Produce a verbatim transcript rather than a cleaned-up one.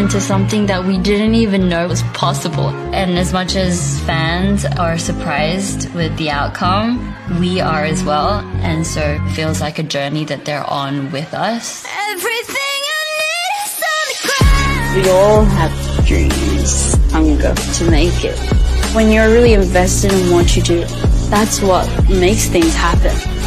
into something that we didn't even know was possible. And as much as fans are surprised with the outcome, we are as well. And so it feels like a journey that they're on with us. Everything I need is on the ground. We all have dreams, hunger to make it. When you're really invested in what you do, that's what makes things happen.